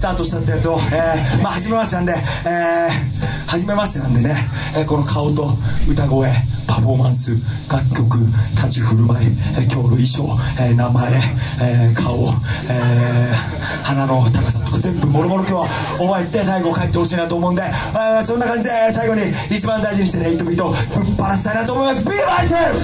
タートしたってやつを、まあ初めましてなんで、ね、この顔と歌声、パフォーマンス、楽曲、立ち振る舞い、今日の衣装、名前、顔、鼻の高さとか全部もろもろ今日は覚えて最後帰ってほしいなと思うんで、そんな感じで最後に一番大事にしてね8ビートぶっ放したいなと思います。Be myself!